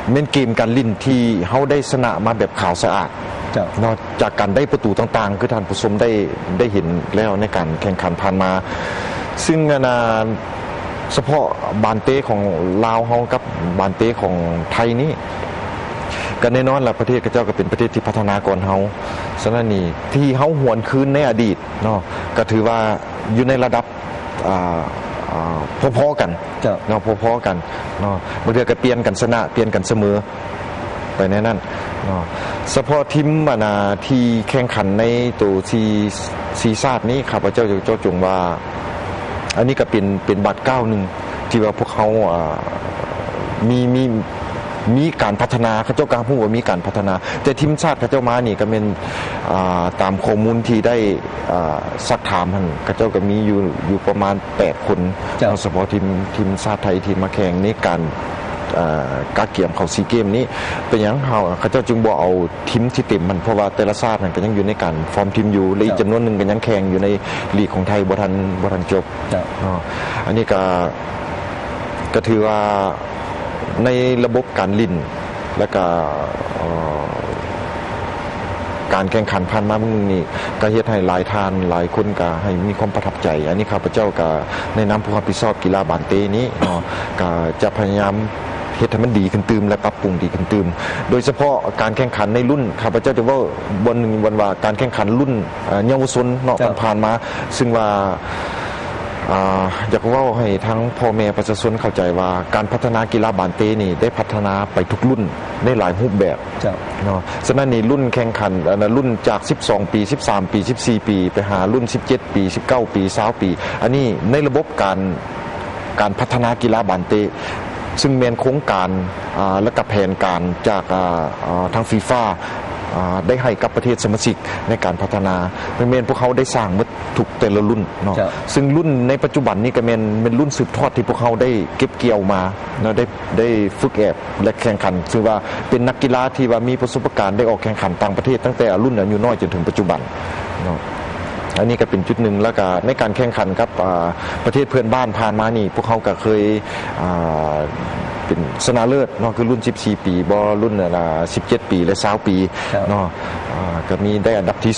เม่นเกมการลิ้นที่เขาได้ชนะมาแบบขาวสะอาดนอกจากการได้ประตูต่างๆคือท่านผู้ชมได้เห็นแล้วในการแข่งขันผ่านมาซึ่งเฉพาะบานเต้ของลาวเฮากับบานเต้ของไทยนี่ก็แน่นอนล่ะประเทศเจ้าก็เป็นประเทศที่พัฒนาก่อนเฮาฉะนั้นนี่ที่เฮาหวนคืนในอดีตเนาะก็ถือว่าอยู่ในระดับพอๆกันเนาะพอๆกันเนาะบางทีก็เปลี่ยนกันชนะเปลี่ยนกันเสมอไปในนั้นเนาะเฉพาะทีมที่แข่งขันในตัวซีซ่านี้ข้าพเจ้าจะเจ้าจงว่าอันนี้ก็เป็นบัตรก้าวหนึ่งที่ว่าพวกเขามีการพัฒนาเขาเจ้าการพูดว่ามีการพัฒนาแต่ทีมชาติเขาเจ้ามานี่ก็เป็นตามข้อมูลที่ได้ซักถามเขาเจ้าก็มีอยู่ประมาณ8คนเฉพาะทีมชาติไทยทีมมาแข่งนี้การกาเกี่ยมเขาซีเกมนี้เป็นอย่างเขาเจ้าจึงบอกเอาทีมที่เต็มมันเพราะว่าแต่ละชาติก็ยังอยู่ในการฟอร์มทีมอยู่และอีกจำนวนหนึ่งก็ยังแข่งอยู่ในลีกของไทยบ่ทันจบอันนี้ก็ถือว่าในระบบการลิ้นและก็การแข่งขันผ่านมาเมื่อนี้ก็เฮ็ดให้หลายท่านหลายคนก็ให้มีความประทับใจอันนี้ข้าพเจ้าก็ในนามผู้รับผิดชอบกีฬาบานเต้นี้ก็จะพยายามเฮ็ดให้มันดีขึ้นตื่มและปรับปรุงดีขึ้นตื่มโดยเฉพาะการแข่งขันในรุ่นข้าพเจ้าจะว่าวันว่าการแข่งขันรุ่นเยาวชนเนาะผ่านมาซึ่งว่าอยากว่าให้ทั้งพ่อแม่ประชาชนเข้าใจว่าการพัฒนากีฬาบานเต้นี่ได้พัฒนาไปทุกรุ่นในหลายรูปแบบเนาะฉะนั้นนี่รุ่นแข่งขันรุ่นจาก12ปี13ปี14ปีไปหารุ่น17ปี19ปี20ปีอันนี้ในระบบการพัฒนากีฬาบานเต้ซึ่งเป็นโครงการและกับแผนการจากทางฟีฟ่าได้ให้กับประเทศสมาชิกในการพัฒนาเมนพวกเขาได้สร้างมาทุกแต่ละรุ่นเนาะซึ่งรุ่นในปัจจุบันนี้ก็เป็นรุ่นสืบทอดที่พวกเขาได้เก็บเกี่ยวมาเนาะได้ฝึกและแข่งขันซึ่งว่าเป็นนักกีฬาที่ว่ามีประสบการณ์ได้ออกแข่งขันต่างประเทศตั้งแต่รุ่นอายุน้อยจนถึงปัจจุบันเนาะอันนี้ก็เป็นจุดหนึ่งแล้วก็ในการแข่งขันกับประเทศเพื่อนบ้านผ่านมานี่พวกเขาก็เคยเป็นชนะเลิศเนาะคือรุ่น14ปีบ่รุ่น17ปีและ20ปีเนาะก็มีได้อันดับที่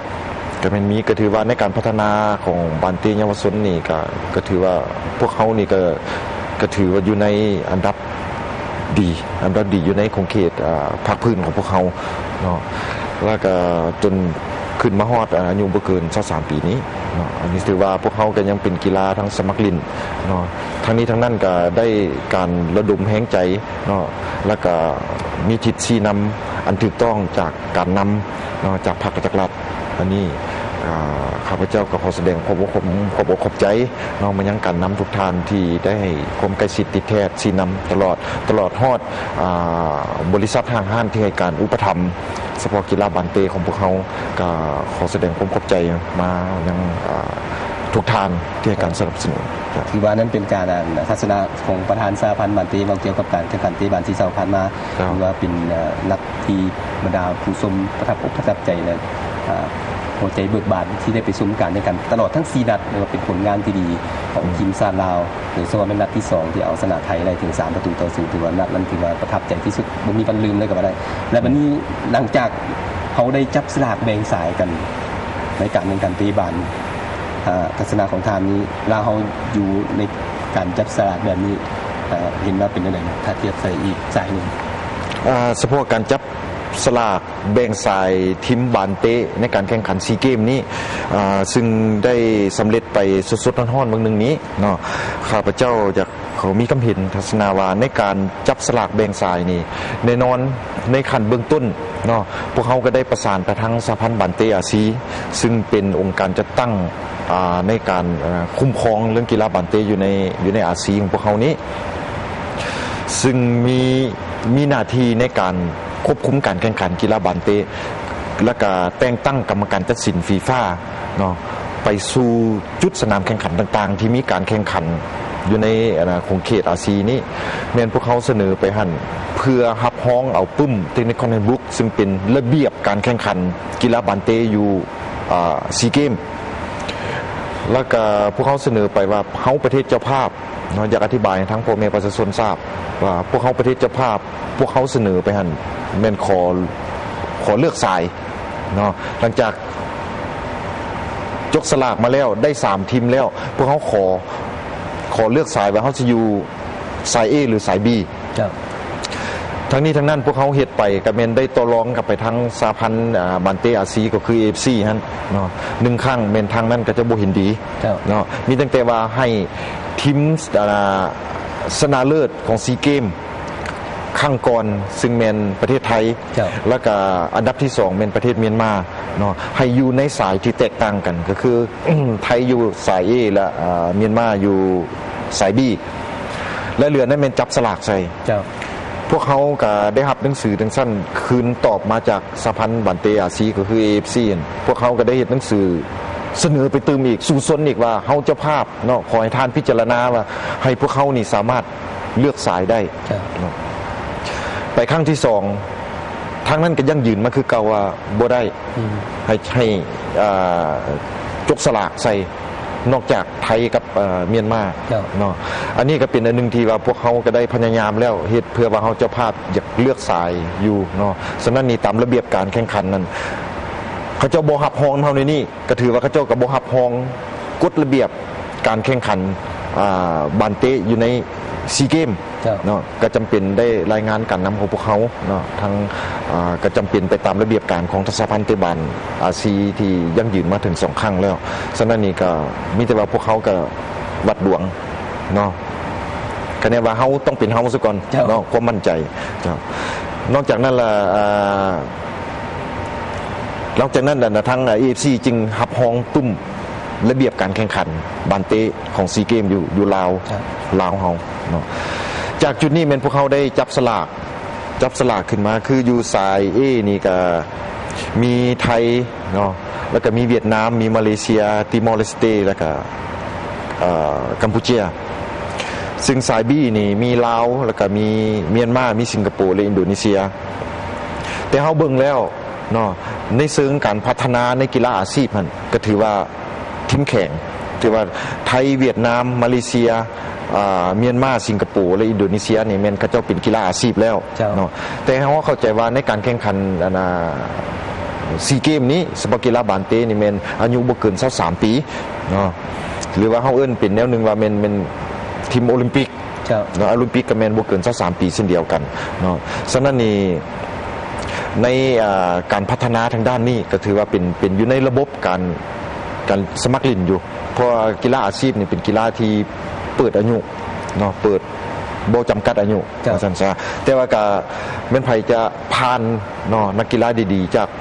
2ก็เป็นมีก็ถือว่าในการพัฒนาของบานเต้เยาวชนนี่ก็ถือว่าพวกเขานี่ก็ถือว่าอยู่ในอันดับดีอยู่ในของเขตภาคพื้นของพวกเขาเนาะแล้วก็จนขึ้นมาฮอดอายุบ่เกิน23ปีนี้เนาะอันนี้ถือว่าพวกเขาก็ยังเป็นกีฬาทั้งสมัครเล่นเนาะทั้งนี้ทั้งนั้นก็ได้การระดมแรงใจเนาะแล้วก็มีทิศชี้นำอันถูกต้องจากการนำเนาะจากภาคจักรรัฐอันนี้ข้าพเจ้าก็ขอแสดงความขอบใจเนาะมายังการนำทุกท่านที่ได้ให้ความใกล้ชิดติดแท้ชี้นำตลอดฮอดบริษัทห้างที่ให้การอุปถัมภ์เฉพาะกีฬาบานเต้ของพวกเขาก็ขอแสดงความขอบใจมายังทุกท่านที่ให้การสนับสนุนถือว่านั้นเป็นการทัศนะของประธานสหพันธ์บานเต้เกี่ยวกับการแข่งขันเตะบานที่ผ่านมาถือว่าเป็นนักที่บรรดาผู้ชมประทับใจและหัวใจเบิกบานที่ได้ไปซุ้มการในการตลอดทั้ง4นัดว่าเป็นผลงานที่ดีของทีมชาติลาวหรือส่วนเป็นนัดที่2ที่เอาชนะไทยได้ถึง3-0ถือว่านัดนั้นถือว่าประทับใจที่สุดบ่มีวันลืมเลยก็ว่าได้และวันนี้หลังจากเขาได้จับสลากแบ่งสายกันในการแข่งขันเตะบานทัศนะของทางนี้ลาวเฮาอยู่ในการจับสลากแบบนี้เห็นว่าเป็นยังไงถ้าเทียบใส่อีกสายนึงเฉพาะการจับสลากแบ่งสายทีมบานเต้ในการแข่งขันซีเกมนี้ซึ่งได้สำเร็จไปสดๆร้อนๆเมื่อนึงนี้เนาะข้าพเจ้าจะเขามีคำเห็นทัศนาวาในการจับสลากแบ่งสายนี่แน่นอนในขั้นเบื้องต้นเนาะพวกเขาก็ได้ประสานไปทางสหพันธ์บานเต้อาซีซึ่งเป็นองค์การจัดตั้งในการคุ้มครองเรื่องกีฬาบานเต้อยู่ในอาซีของพวกเขานี้ซึ่งมีหน้าที่ในการควบคุมการแข่งขันกีฬาบานเต้และก็แต่งตั้งกรรมการตัดสินฟีฟ่าเนาะไปสู่จุดสนามแข่งขันต่างๆที่มีการแข่งขันอยู่ในของเขตอาซีนี้แม้นพวกเขาเสนอไปหั่นเพื่อรับฮ้องเอาปุ้มเทคนิคคอนเทนบุ๊กซึ่งเป็นระเบียบการแข่งขันกีฬาบานเต้อยู่ซีเกมแล้วก็พวกเขาเสนอไปว่าเฮาประเทศเจ้าภาพเนาะอยากอธิบายให้ทั้งพ่อแม่ประชาชนทราบว่าพวกเขาประเทศเจ้าภาพพวกเขาเสนอไปหั่นแม่นขอเลือกสายเนาะหลังจากยกสลากมาแล้วได้3ทีมแล้วพวกเขาขอเลือกสายว่าเขาจะอยู่สาย A หรือสาย B ครับทั้งนี้ทั้งนั้นพวกเขาเฮ็ดไปก็แม่นได้ต่อรองกับไปทั้งสหพันธ์บันเตอาซีก็คือ AFC หั่นเนาะ1ครั้งแม่นทางนั้นก็จะบ่เห็นดีเนาะมีตั้งแต่ว่าให้ทีมชนะเลิศของซีเกมครั้งก่อนซึ่งแม่นประเทศไทยแล้วก็อันดับที่2แม่นประเทศเมียนมาเนาะให้อยู่ในสายที่แตกต่างกันก็คือไทยอยู่สาย A และเมียนมาอยู่สาย B และเหลือนั้นแม่นจับสลากใส่พวกเขาก็ได้รับหนังสือทั้งสั้นคืนตอบมาจากสหพันธ์บันเตอาซีก็คือ AFC พวกเขาก็ได้เฮ็ดหนังสือเสนอไปตืมอีกสู่ซนอีกว่าเฮาเจ้าภาพเนาะขอให้ท่านพิจารณาว่าให้พวกเขานี่สามารถเลือกสายได้ไปครั้งที่2ทางนั้นก็ยังยืนมาคือเก่าว่าบ่ได้ให้จกสลากใส่นอกจากไทยกับเมียนมาเนาะอันนี้ก็เป็นอันนึงที่ว่าพวกเขาก็ได้พยายามแล้วเฮ็ดเพื่อว่าเฮาเจ้าภาพอยากเลือกสายอยู่เนาะฉะนั้นนี่ตามระเบียบการแข่งขันนั้นเขาเจ้าบ่ฮับฮ้องเฮาในนี้ก็ถือว่าเขาเจ้าก็บ่ฮับฮ้องกฎระเบียบการแข่งขันบันเตอยู่ในซีเกมเนาะก็จำเป็นได้รายงานการนำของพวกเขาเนาะทั้งก็จำเป็นไปตามระเบียบการของสหพันธ์เตะบอลอาซีที่ยั่งยืนมาถึง2ครั้งแล้วฉะนั้นนี่ก็มีแต่ว่าพวกเขาก็วัดดวงเนาะคะแนนว่าเฮาต้องเป็นเฮาซะก่อนเนาะความมั่นใจนอกจากนั้นล่ะนอกจากนั้นทาง AFC จึงหับฮ้องตุ้มระเบียบการแข่งขันบันเตของซีเกมอยู่ลาวเฮาเนาะจากจุดนี้แม่นพวกเขาได้จับสลากขึ้นมาคืออยู่สาย A นี่ก็มีไทยเนาะแล้วก็มีเวียดนามมีมาเลเซียติมอร์เลสเตแล้วก็กัมพูชาซึ่งสาย B นี่มีลาวแล้วก็มีเมียนมามีสิงคโปร์และอินโดนีเซียแต่เฮาเบิ่งแล้วเนาะในเชิงการพัฒนาในกีฬาอาชีพมันก็ถือว่าทีมแข่งถือว่าไทยเวียดนามมาเลเซียเมียนมาสิงคโปร์และอินโดนีเซียนี่แม่นเขาเจ้าเป็นกีฬาอาชีพแล้วเนาะแต่เฮาเข้าใจว่าในการแข่งขันซีเกมนี้สปอร์ตกีฬาบานเตนี่แม่นอายุบ่เกิน23ปีเนาะหรือว่าเฮาเอิ้นเป็นแนวนึงว่าแม่นทีมโอลิมปิกเนาะโอลิมปิกก็แม่นบ่เกิน23ปีเช่นเดียวกันเนาะฉะนั้นนี่ในการพัฒนาทางด้านนี้ก็ถือว่าเป็นอยู่ในระบบการสมัครเล่นอยู่เพราะกีฬาอาชีพนี่เป็นกีฬาที่เปิดอายุเนาะเปิดบ่จำกัดอายุซั่นซะแต่ว่าก็แม่นไผจะผ่านเนาะนักกีฬาดีๆจาก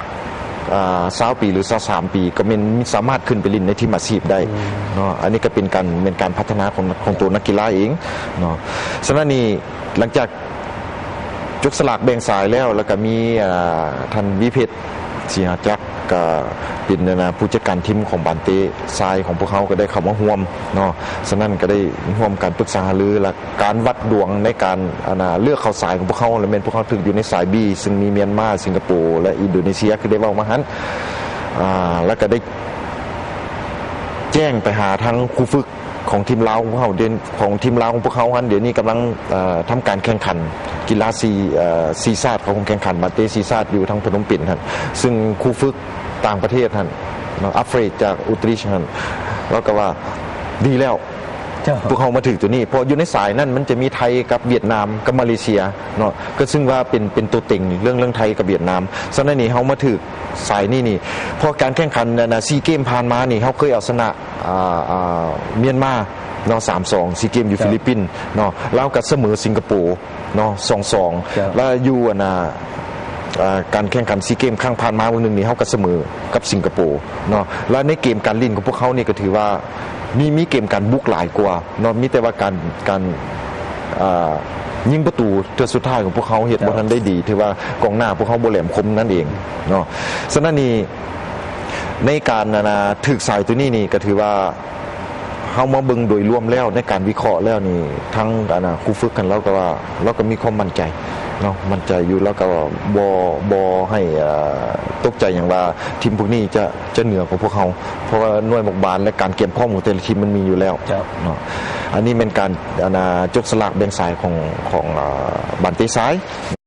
20ปีหรือ23ปีก็แม่นสามารถขึ้นไปเล่นในทีมอาชีพได้เนาะอันนี้ก็เป็นการพัฒนาของตัวนักกีฬาเองเนาะฉะนั้นนี่หลังจากยกสลากแบ่งสายแล้วก็มีท่านวิเพชรศรีหจักรก็เป็นผู้จัดการทีมของบานเตทรายของพวกเขาก็ได้เข้ามาร่วมเนาะฉะนั้นก็ได้ร่วมการปรึกษาหารือและการวัดดวงในการเลือกเข้าสายของพวกเขาและแม่นพวกเขาถึงอยู่ในสาย B ซึ่งมีเมียนมาสิงคโปร์และอินโดนีเซียคือได้เว้ามาหั่นแล้วก็ได้แจ้งไปหาทางครูฝึกของทีมลาวของเขาของทีมลาวของพวกเขาเดี๋ยวนี้กำลังทำการแข่งขันกีฬาซีซาดของแข่งขันบาเตซีซาดอยู่ทางพนมเปญครับซึ่งครูฝึกต่างประเทศท่านอัฟเรกจากอุตริชท่านแล้วก็ว่าดีแล้วพวกเขามาถึงตัวนี้เพราะอยู่ในสายนั้นมันจะมีไทยกับเวียดนามกับมาเลเซียเนาะก็ซึ่งว่าเป็นตัวเต็งเรื่องไทยกับเวียดนามฉะนั้นนี่เขามาถึงสายนี่พอการแข่งขันซีเกมผ่านมานี่เขาเคยเอาชนะเมียนมาเนาะ 3-2 ซีเกมอยู่ฟิลิปปินส์เนาะแล้วก็เสมอสิงคโปร์เนาะ 2-2 แล้วอยู่การแข่งขันซีเกมครั้งผ่านมาวันนึงนี่เขาก็เสมอกับสิงคโปร์เนาะแล้วในเกมการเล่นของพวกเขานี่ก็ถือว่ามีเกมการบุกหลายกว่าเนาะมีแต่ว่าการยิงประตูตัวสุดท้ายของพวกเขาเฮ็ดบ่ทันได้ดีถือว่ากองหน้าพวกเขาบ่แหลมคมนั่นเองเนาะฉะนั้นนี่ในการถึกสายตัวนี้นี่ก็ถือว่าเฮามาเบิ่งโดยรวมแล้วในการวิเคราะห์แล้วนี่ทั้งครูฝึกกันแล้วก็ว่าเราก็มีความมั่นใจเนาะมั่นใจอยู่แล้วก็บให้ตกใจอย่างว่าทีมพวกนี้จะเหนือกว่าพวกเขาเพราะว่าหน่วยหมกบาลและการเก็บข้อมูลแต่ละทีมมันมีอยู่แล้วเนาะอันนี้เป็นการจกสลากแบ่งสายของบานเตซ้าย